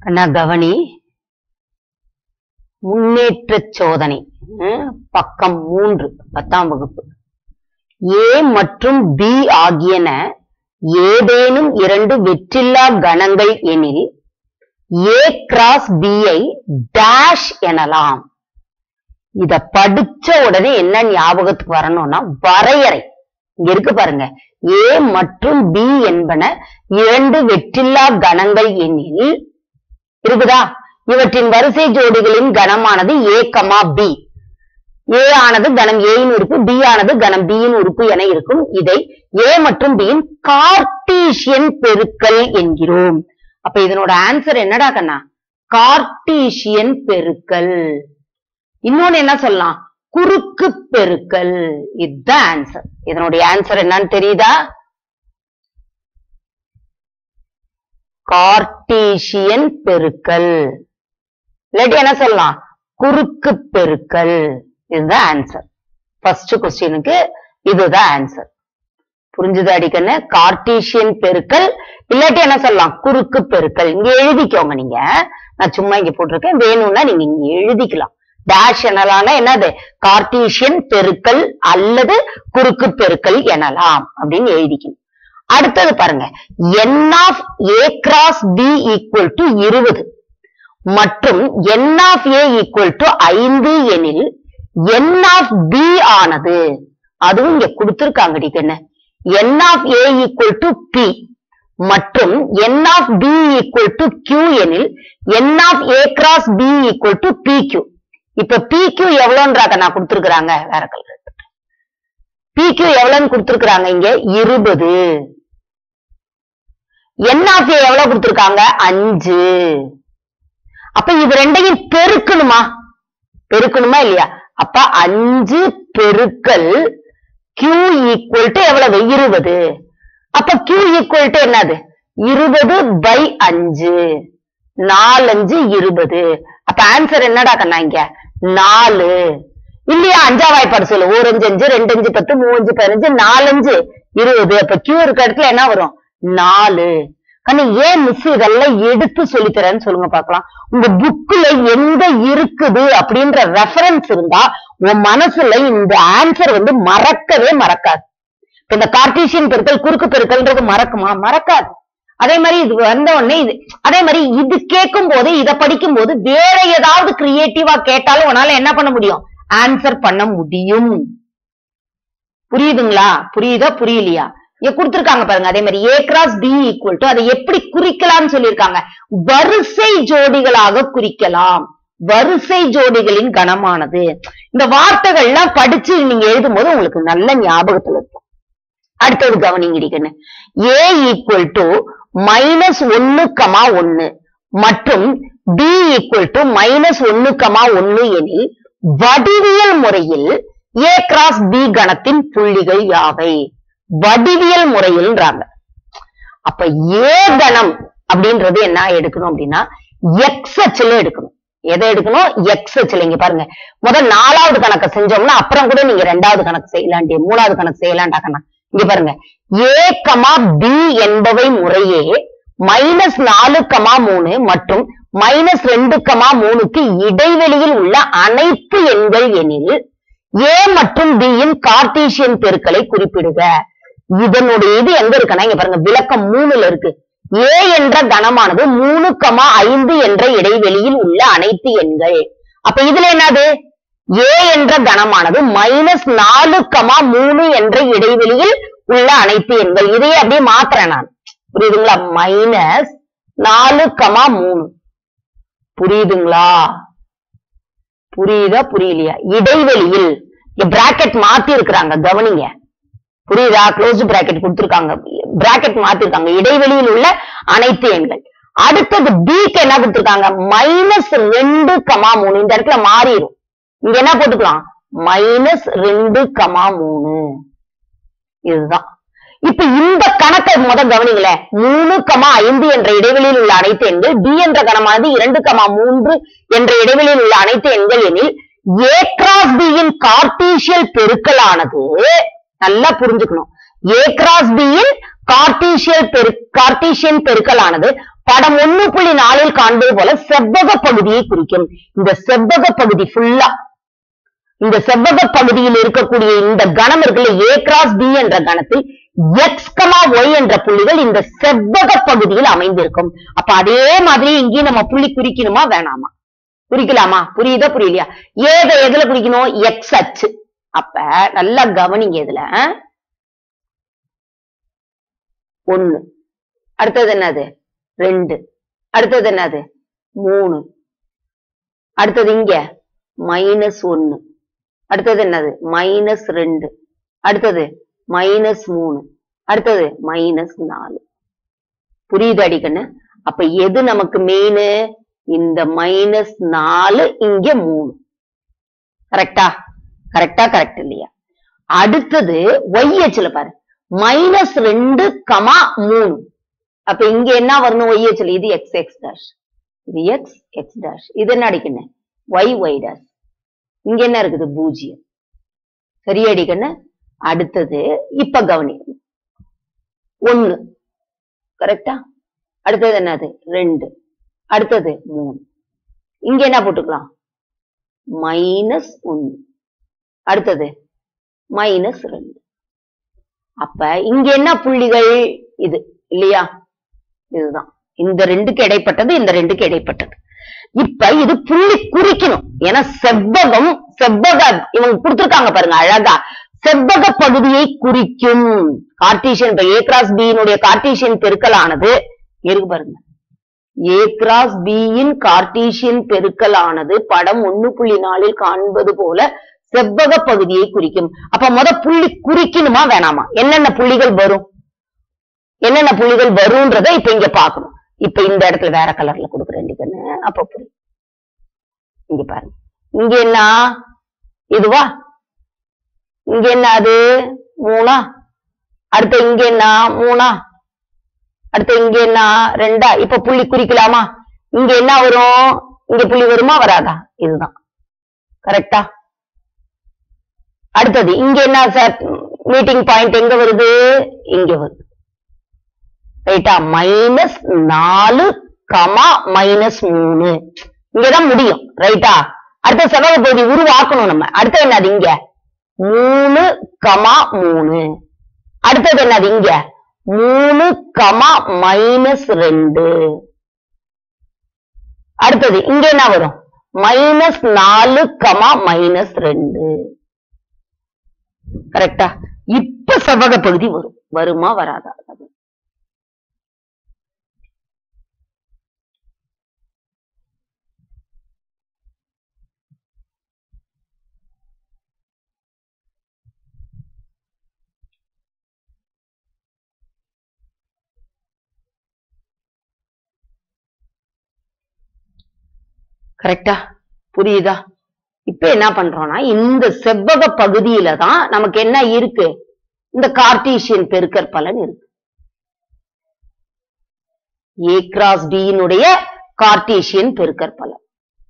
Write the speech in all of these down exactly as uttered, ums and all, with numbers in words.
கண்ணா கவனி, முன்னேற்ற சோதனை பக்கம் மூன்று பத்தாம் வகுப்பு. ஏ மற்றும் பி ஆகியன ஏதேனும் இரண்டு வெற்றில்லா கணங்கள் எனில் A cross B I dash எனலாம். இத படிச்ச உடனே என்ன ஞாபகத்துக்கு வரணும்னா வரையறை இங்க இருக்கு பாருங்க. ஏ மற்றும் பி என்பன இரண்டு வெற்றில்லா கணங்கள் எனில் இருக்குதா, இவற்றின் வரிசை ஜோடிகளின் கணமானது ஏ கமா பி. ஏ ஆனது கணம் ஏயின் உறுப்பு, பி ஆனது கணம் பியின் உறுப்பு என இருக்கும். இதை ஏ மற்றும் பியின் கார்ட்டீசியன் பெருக்கல் என்கிறோம். அப்ப இதனோட ஆன்சர் என்னடா கண்ணா? கார்ட்டீசியன் பெருக்கல். இன்னொன்னு என்ன சொல்லலாம்? குறுக்கு பெருக்கல். இதுதான் ஆன்சர். இதனுடைய ஆன்சர் என்னன்னு தெரியுதா? கார்ட்டீசியன் பெருக்கல். இல்லாட்டி என்ன சொல்லலாம்? குறுக்கு பெருக்கல். இதுதான் ஆன்சர். ஃபர்ஸ்ட் கொஸ்டினுக்கு இதுதான் ஆன்சர். புரிஞ்சுது அடிக்கன்னு? கார்ட்டீசியன் பெருக்கல் இல்லாட்டி என்ன சொல்லலாம்? குறுக்கு பெருக்கல். இங்க எழுதிக்கோங்க நீங்க. நான் சும்மா இங்க போட்டிருக்கேன், வேணும்னா நீங்க இங்க எழுதிக்கலாம். டேஷ் எனலான என்னது? கார்ட்டீசியன் பெருக்கல் அல்லது குறுக்கு பெருக்கல் எனலாம் அப்படின்னு எழுதிக்கணும். அடுத்தது பாருங்க, n of a cross b equal to இருபது மற்றும் n of a equal to ஐந்து எனில் n of b ஆனது, அதுவும் இங்க கொடுத்திருக்காங்க டிக்கன்னு, n of a equal to p மற்றும் n of b equal to q எனில் n of a cross b equal to pq. இப்ப pq எவ்வளவுன்றாங்க நான் கொடுத்திருக்கிறாங்க, வேற கலர் pq எவ்வளவுன்னு கொடுத்திருக்கிறாங்க இங்க இருபது. n of a எவ்வளவு கொடுத்திருக்காங்க? அஞ்சு. அப்ப இது ரெண்டையும் பெருக்கணுமா? பெருக்கணுமா இல்லையா? அப்ப அஞ்சு பெருக்கல் q ஈக்குவல் டு எவ்வளவு? இருபது. அப்ப q ஈக்குவல் டு என்னது? இருபது பை அஞ்சு. நாலஞ்சு இருபது. அப்ப ஆன்சர் என்னடா கண்ணா இங்க? நாலு. இல்லையா? அஞ்சா வாய்ப்பாடு சொல்லு. ஒரு அஞ்சு அஞ்சு, ரெண்டு அஞ்சு பத்து, மூணு அஞ்சு பதினஞ்சு, நாலஞ்சு இருபது. அப்ப q இருக்க இடத்துல என்ன வரும்? நாலு. கண்ணு ஏன் மிஸ் இதெல்லாம் எடுத்து சொல்லித்தரேன்னு சொல்லுங்க பாக்கலாம். உங்க புக்ல எங்க இருக்குது அப்படின்ற ரெஃபரன்ஸ் இருந்தா உன் மனசுல இந்த ஆன்சர் வந்து மறக்கவே மறக்காது. இந்த கார்ட்டீசியன் பெருக்கல் குறுக்கு பெருக்கல்ன்றது மறக்குமா? மறக்காது. அதே மாதிரி இது வந்த உடனே இது அதே மாதிரி இது கேட்கும் போது, இதை படிக்கும் போது வேற ஏதாவது கிரியேட்டிவா கேட்டாலும் உன்னால என்ன பண்ண முடியும்? ஆன்சர் பண்ண முடியும். புரியுதுங்களா? புரியுதா புரியலையா? இங்க கொடுத்திருக்காங்க பாருங்க. அதே மாதிரி A cross B equal to, அதை எப்படி குறிக்கலாம்னு சொல்லியிருக்காங்க. வரிசை ஜோடிகளாக குறிக்கலாம். வரிசை ஜோடிகளின் கணமானது. இந்த வார்த்தைகள்லாம் படிச்சு நீங்க எழுதும் போது உங்களுக்கு நல்ல ஞாபகத்துல இருக்கும். அடுத்தது கவனிங்க. ஏ ஈக்குவல் டு மைனஸ் ஒன்னு கமா ஒன்னு மற்றும் பி ஈக்குவல் டு மைனஸ் ஒன்னு கமா ஒன்னு எனில் வடிவியல் முறையில் ஏ கிராஸ் பி கணத்தின் புள்ளிகள் யாவை? வடிவியல் முறையில்ன்றாங்க. அப்ப ஏ கணம் அப்படின்றது என்ன எடுக்கணும் அப்படின்னா எக்ஸ் அச்சுல எடுக்கணும். எதை எடுக்கணும்? எக்ஸ் அச்சுல. இங்க பாருங்க, முதல் நாலாவது கணக்கை செஞ்சோம்னா அப்புறம் கூட நீங்க ரெண்டாவது கணக்கு செய்யலாண்டி, மூணாவது கணக்கு செய்யலாண்டாக்கண்ணா. இங்க பாருங்க, ஏ கமா பி என்பவை முறையே மைனஸ் நாலு கமா மூணு மற்றும் மைனஸ் ரெண்டு கமா மூணுக்கு இடைவெளியில் உள்ள அனைத்து எண்கள் எனில் ஏ மற்றும் பி யின் கார்ட்டீசியன் பெருக்கலை குறிப்பிடுக. இதனுடைய இது எங்க இருக்குன்னா இங்க பாருங்க, விளக்கம் மூணுல இருக்கு. ஏ என்ற கணமானது மூணு கமா ஐந்து என்ற இடைவெளியில் உள்ள அனைத்து எண்கள். அப்ப இதுல என்னது? ஏ என்ற கணமானது மைனஸ் நாலு கமா மூணு என்ற இடைவெளியில் உள்ள அனைத்து எண்கள். இதையே அப்படியே மாத்துறேன் நான். புரியுதுங்களா? மைனஸ் நாலு கமா மூணு. புரியுதுங்களா? புரியுதா புரியலையா? இடைவெளியில் பிராக்கெட் மாத்தி இருக்கிறாங்க, கவனிங்க. புரியுதா? க்ளோஸ் பிராக்கெட் கொடுத்திருக்காங்க, பிராக்கெட் மாத்திருக்காங்க. இடைவெளியில் உள்ள அனைத்து எண்கள். அடுத்தது பிக்கு என்ன கொடுத்திருக்காங்க? மைனஸ் ரெண்டு கமா மூணு. இந்த இடத்துல மாறிடும். இங்க என்ன போட்டுக்கலாம்? மைனஸ் ரெண்டு கமா மூணு. இதுதான். இப்ப இந்த கணக்கை முதல் கவனிங்களேன். மூணு கமா ஐந்து என்ற இடைவெளியில் உள்ள அனைத்து எண்கள், டி என்ற கணமானது இரண்டு கமா மூன்று என்ற இடைவெளியில் உள்ள அனைத்து எண்கள் எனில் ஏ கிராஸ் பி யின் கார்ட்டீசியல் பெருக்கலானது, நல்லா புரிஞ்சுக்கணும், ஏ கிராஸ் பி யின் கார்ட்டீசியல் பெரு கார்ட்டீசியன் பெருக்கலானது படம் ஒன்னு புள்ளி நாலில் காண்பது போல செவ்வக பகுதியை குறிக்கும். இந்த செவ்வக பகுதி ஃபுல்லா இந்த செவ்வக பகுதியில் இருக்கக்கூடிய இந்த கணம் இருக்குல்ல ஏ கிராஸ் பி என்ற கணத்தில் எக்ஸ் கமா ஒய் என்ற புள்ளிகள் இந்த செவ்வக பகுதியில் அமைந்திருக்கும். அப்ப அதே மாதிரி இங்கேயும் நம்ம புள்ளி குறிக்கணுமா வேணாமா? குறிக்கலாமா? புரியுதா புரியலையா? ஏதை எதுல குறிக்கணும்? எக்ஸ் அச்சு. அப்ப நல்லா கவனிங்க. இதுல ஒண்ணு, அடுத்தது என்னது ரெண்டு, அடுத்தது என்னது மூணு, அடுத்தது இங்க மைனஸ் ஒன்னு, அடுத்தது என்னது மைனஸ் ரெண்டு, அடுத்தது மைனஸ் மூணு, அடுத்தது மைனஸ் நாலு. புரியுது அடிக்கண்ணு? அப்ப எது நமக்கு மெயின்? இந்த மைனஸ் நாலு, இங்க மூணு. கரெக்டா? கரெக்டா கரெக்ட் இல்லையா? அடுத்தது ஒய் அச்சுல பாரு, மைனஸ் ரெண்டு கமா மூணு. அப்ப இங்க என்ன வரணும்? ஒய் அச்சுல இது எக்ஸ் எக்ஸ் டேஷ், இது எக்ஸ் எக்ஸ் டேஷ், இது என்ன அடிக்கண்ணு? Y Y dash. இங்க என்ன இருக்குது? பூஜ்ஜியம். சரியா அடிக்கண்ணு? அடுத்தது இப்ப கவனி, ஒண்ணு கரெக்டா, அடுத்தது என்னது ரெண்டு, அடுத்தது மூணு. இங்க என்ன போட்டுக்கலாம்? மைனஸ் ஒன்னு, அடுத்தது மைனஸ் ரெண்டு. அப்ப இங்க என்ன புள்ளிகள்? இது இல்லையா? இதுதான் இந்த ரெண்டுக்கு இடைப்பட்டது, இந்த ரெண்டுக்கு இடைப்பட்டது. இப்ப இது புள்ளி குறிக்கணும். ஏன்னா செவ்வகம் செவ்வக இவங்க கொடுத்திருக்காங்க பாருங்க அழகா, செவ்வக பகுதியை குறிக்கும். Cartesian A cross B Cartesian பெருக்கலானது இருக்கு பாருங்க, ஏ கிராஸ் பி யின் கார்ட்டீசியன் பெருக்கலானது படம் ஒன்னு புள்ளி நாலில் காண்பது போல செவ்வக பகுதியை குறிக்கும். அப்ப முத புள்ளி குறிக்கணுமா வேணாமா? என்னென்ன புள்ளிகள் வரும், என்னென்ன புள்ளிகள் வரும்ன்றத இப்ப இங்க பாக்கணும். இப்ப இந்த இடத்துல வேற கலர்ல கொடுக்குறேன். அப்ப புரியும். இங்க பாருங்க, இங்க என்ன இதுவா, இங்க என்ன அது மூணா, அடுத்த இங்க என்ன மூணா, அடுத்த இங்க என்ன ரெண்டா. இப்ப புள்ளி குறிக்கலாமா? இங்க என்ன வரும்? இங்க புள்ளி வருமா வராதா? இதுதான் கரெக்டா. அடுத்தது இங்க என்ன சார் மீட்டிங் பாயிண்ட் எங்க வருது? இங்க வருது. ரைட்டா? மைனஸ் நாலு கமா மைனஸ் மூணு, இங்கதான் முடியும். ரைட்டா? அடுத்த செவ்வக பகுதி உருவாக்கணும் நம்ம. அடுத்தது என்னது? இங்க மூணு கமா மூணு, அடுத்தது என்னது? இங்க மூணு கமா மைனஸ் ரெண்டு, அடுத்தது இங்க என்ன வரும்? மைனஸ் நாலு கமா மைனஸ் ரெண்டு. கரெக்டா? இப்ப செவ்வக பகுதி வரும். வருமா வராதா? கரெக்டா? புரியுதா? இப்ப என்ன பண்றோம்னா இந்த செவ்வக பகுதியில தான் நமக்கு என்ன இருக்கு? இந்த கார்ட்டீசியன் பெருக்கற் பலன் இருக்கு. ஏ கிராஸ் பி யினுடைய கார்ட்டீசியன் பெருக்கற் பலன்.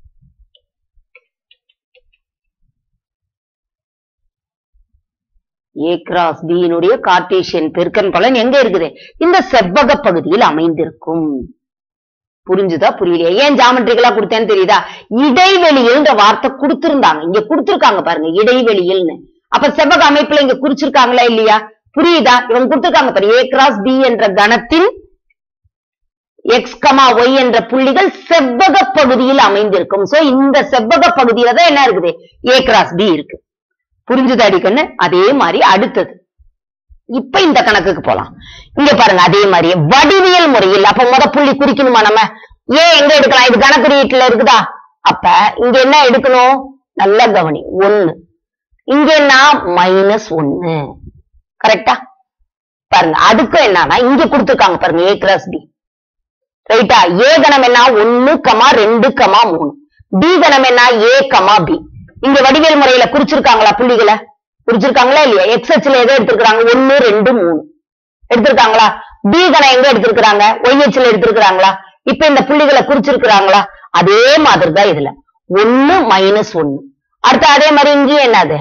ஏ கிராஸ் பி யினுடைய கார்ட்டீசியன் பெருக்கற் பலன் எங்க இருக்குது? இந்த செவ்வக பகுதியில் அமைந்திருக்கும். புரிஞ்சுதா புரியலையா? ஏன் ஜாமெட்ரிக்கலா கொடுத்தேன்னு தெரியுதா? இடைவெளியில் வார்த்தை கொடுத்திருந்தாங்க, இங்க கொடுத்திருக்காங்க பாருங்க இடைவெளியில்னு. அப்ப செவ்வக அமைப்புல இங்க குறிச்சிருக்காங்களா இல்லையா? புரியுதா? இவங்க கொடுத்திருக்காங்க பாரு, ஏ கிராஸ் பி என்ற கணத்தின் எக்ஸ் கமா ஒய் என்ற புள்ளிகள் செவ்வக பகுதியில் அமைந்திருக்கும். சோ இந்த செவ்வக பகுதியில தான் என்ன இருக்குது? ஏ கிராஸ் பி இருக்கு. புரிஞ்சுதா அடிக்கண்ணு? அதே மாதிரி அடுத்தது இப்ப இந்த கணக்குக்கு போலாம். இங்க பாருங்க, அதே மாதிரி வடிவியல் முறையில் அப்ப முத புள்ளி குறிக்கணுமா நம்ம? ஏன் எங்க எடுக்கலாம்? இது கணக்குறியீட்டுல இருக்குதா? அப்ப இங்க என்ன எடுக்கணும்? நல்ல கவனி, ஒன்னு. இங்க என்ன? மைனஸ் ஒன்னு. கரெக்டா? பாருங்க, அதுக்கு என்னன்னா இங்க கொடுத்துருக்காங்க பாருங்க ஏ கிராஸ் பி. ரைட்டா? ஏ கணம் என்ன? ஒன்னு கமா ரெண்டு கமா மூணு. பி கணம் என்ன? A comma B. இங்க வடிவியல் முறையில குறிச்சிருக்காங்களா புள்ளிகளை? குறிச்சிருக்காங்களா இல்லையா? எக்ஸ் அச்சுல எதை எடுத்திருக்காங்க? ஒன்னு ரெண்டு மூணு எடுத்திருக்காங்களா? பி கணம் எங்க எடுத்திருக்காங்க? ஒய் அச்சுல எடுத்திருக்காங்களா? இப்ப இந்த புள்ளிகளை குறிச்சிருக்காங்களா? அதே மாதிரிதான் இதுல ஒன்னு மைனஸ் ஒன்னு. அடுத்து அதே மாதிரி இங்கேயும் என்னது?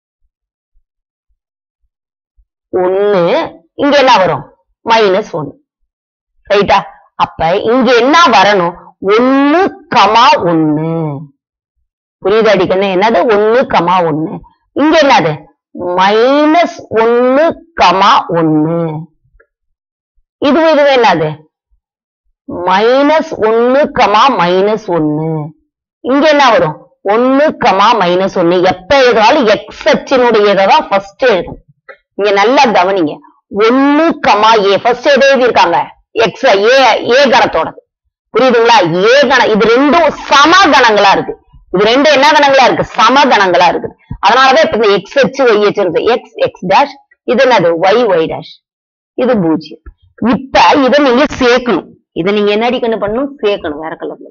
ஒன்னு. இங்க என்ன வரும்? மைனஸ் ஒன்னு. ரைட்டா? அப்ப இங்க என்ன வரணும்? ஒன்னு கமா ஒன்னு. புரியுது அடிக்கண்ணு? என்னது ஒன்னு கமா ஒன்னு. இங்க என்னது மைனஸ் ஒன்னு கமா ஒன்னு. இது இது என்னது மைனஸ் ஒன்னு கமா மைனஸ் ஒன்னு. இங்க என்ன வரும் ஒன்னு கமா மைனஸ் ஒன்னு. எப்ப எழுதினாலும் எக்ஸ் அச்சினுடையதான் ஃபர்ஸ்ட் எழுதும். இங்க நல்லா கவனிங்க. ஒன்னு கமா ஏ ஃபர்ஸ்ட் எது எழுதியிருக்காங்க எக்ஸ் ஏ ஏ கணத்தோட. புரியுதுங்களா? ஏ கணம் இது ரெண்டும் சம கணங்களா இருக்கு. இது ரெண்டும் என்ன கணங்களா இருக்கு சம கணங்களா இருக்கு. அதனாலதான் இப்ப இந்த எக்ஸ் அச்சு ஒய் அச்சு எக்ஸ் எக்ஸ் டேஷ் இது என்னது ஒய் ஒய் டேஷ் இது பூஜ்ஜியம். இப்ப இதை நீங்க சேர்க்கணும். இதை நீங்க என்ன அடிக்கணும் பண்ணணும் சேர்க்கணும் வேற கலர்ல.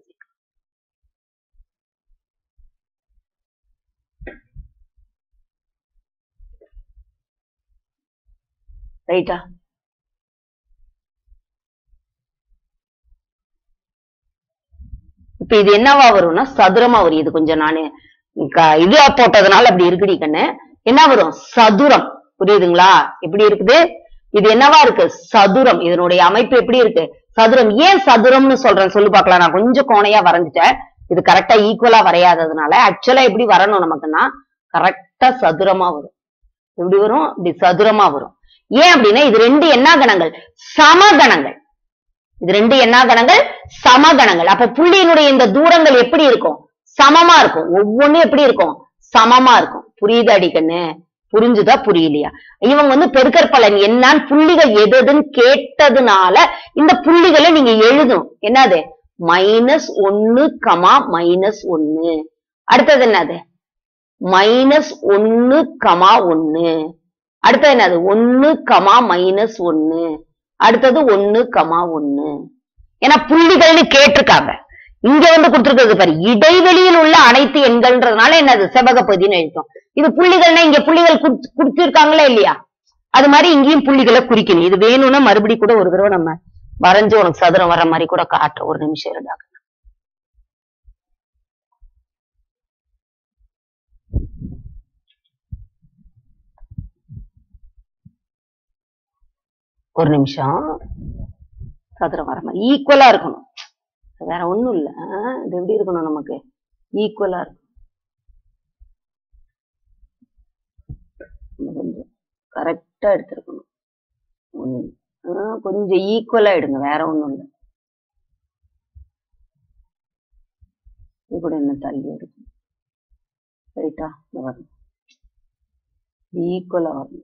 ரைட்டா? இப்ப இது என்னவா வரும்னா சதுரமா வரும். இது கொஞ்சம் நானு இதுவா போட்டதுனால அப்படி இருக்குடி கண்ணு. என்ன வரும் சதுரம். புரியுதுங்களா? எப்படி இருக்குது இது என்னவா இருக்கு சதுரம். இதனுடைய அமைப்பு எப்படி இருக்கு சதுரம். ஏன் சதுரம்னு சொல்றேன் சொல்லி பார்க்கலாம். நான் கொஞ்சம் கோணையா வரைஞ்சிட்டேன். இது கரெக்டா ஈக்குவலா வரையாததுனால ஆக்சுவலா எப்படி வரணும் நமக்குன்னா கரெக்டா சதுரமா வரும். எப்படி வரும் இப்படி சதுரமா வரும். ஏன் அப்படின்னா இது ரெண்டு என்ன கணங்கள் சமகணங்கள். இது ரெண்டு என்ன கணங்கள் சமகணங்கள். அப்ப புள்ளியினுடைய இந்த தூரங்கள் எப்படி இருக்கும் சமமா இருக்கும். ஒவ்வொன்னும் எப்படி இருக்கும் சமமா இருக்கும். புரியுது அடிக்கண்ணு? புரிஞ்சுதா புரியலையா? இவங்க வந்து பெருக்கற்பலன் என்னன்னு புள்ளிகள் எதுன்னு கேட்டதுனால இந்த புள்ளிகளை நீங்க எழுதணும். என்னது மைனஸ் ஒன்னு கமா மைனஸ் ஒன்னு. அடுத்தது என்னது மைனஸ் ஒன்னு கமா ஒன்னு. அடுத்தது என்னது ஒன்னு கமா மைனஸ் ஒன்னு. அடுத்தது ஒன்னு கமா ஒன்னு. ஏன்னா புள்ளிகள்னு கேட்டிருக்காங்க. இங்க வந்து கொடுத்திருக்கிறது பாரு இடைவெளியில் உள்ள அனைத்து எண்கள்ன்றதுனால என்னது செவ்வக பகுதின்னு எழுதிட்டோம். இது புள்ளிகள்னா இங்க புள்ளிகள் கொடுத்திருக்காங்களா இல்லையா? அது மாதிரி இங்கேயும் புள்ளிகளை குறிக்கணும். இது வேணும்னா மறுபடியும் கூட ஒரு தடவை நம்ம வரைஞ்சு உனக்கு சதுரம் வர மாதிரி கூட காட்டுற. ஒரு நிமிஷம் இருந்தாங்க. ஒரு நிமிஷம். சதுரம் வர மாதிரி ஈக்குவலா இருக்கணும். வேற ஒண்ணும் இல்ல. இது எப்படி இருக்கணும் நமக்கு ஈக்குவலா இருக்கும். கொஞ்சம் கரெக்டா எடுத்திருக்கணும். கொஞ்சம் ஈக்குவலா எடுங்க. வேற ஒண்ணும் இல்ல. இது கூட என்ன தள்ளி எடுக்கணும். ரைட்டா? வரணும் ஈக்குவலா வரணும்.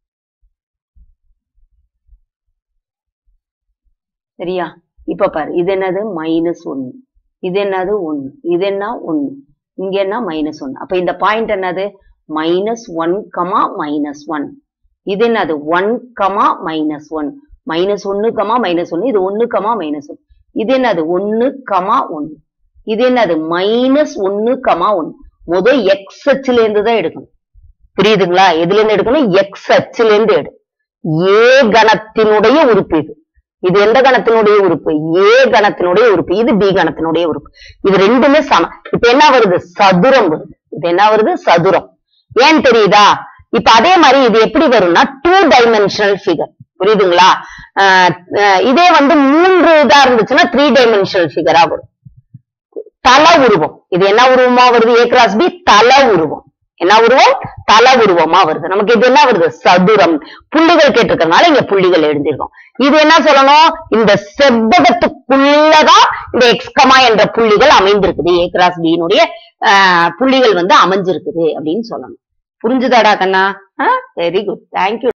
சரியா? இப்ப பாரு இது என்னது மைனஸ் ஒன்னு. இது என்னது ஒன்னு. இது என்ன ஒன்னு. இங்க என்ன மைனஸ் ஒன்னு. அப்ப இந்த பாயிண்ட் என்னது minus one comma minus one. இது என்னது one comma minus one. Minus ஒன்னு கமா மைனஸ் ஒன்னு. இது ஒன்னு கமா மைனஸ் ஒன். இது என்னது ஒன்னு கமா ஒன்னு. இது என்னது மைனஸ் ஒன்னு கமா ஒன்னு. முதல் எக்ஸ் அச்சுல இருந்து தான் எடுக்கணும். புரியுதுங்களா? எதுல இருந்து எடுக்கணும் எக்ஸ் அச்சுல இருந்து எடு. ஏ கணத்தினுடைய உறுப்பு இது. இது எந்த கணத்தினுடைய உறுப்பு ஏ கணத்தினுடைய உறுப்பு. இது பி கணத்தினுடைய உறுப்பு. இது ரெண்டுமே சமம். இப்ப என்ன வருது சதுரம் வருது. இது என்ன வருது சதுரம். ஏன் தெரியுதா? இப்ப அதே மாதிரி இது எப்படி வரும்னா டூ டைமென்ஷனல் ஃபிகர். புரியுதுங்களா? இதே வந்து மூன்று இதா இருந்துச்சுன்னா த்ரீ டைமென்ஷனல் ஃபிகரா வரும். தல உருவம். இது என்ன உருவமா வருது ஏ கிராஸ் பி தல உருவம். என்ன உருவம் தல உருவமா வருது. நமக்கு இது என்ன வருது சதுரம். புள்ளிகள் கேட்டிருக்கிறதுனால இங்க புள்ளிகள் எழுதிருக்கோம். இது என்ன சொல்லணும் இந்த செவ்வகத்துக்குள்ளதான் இந்த எக்ஸ்கமா என்ற புள்ளிகள் அமைந்திருக்குது. ஏ கிராஸ் பியினுடைய புள்ளிகள் வந்து அமைஞ்சிருக்குது அப்படின்னு சொல்லணும். புரிஞ்சுதாடா கண்ணா? Very good. தேங்க்யூ.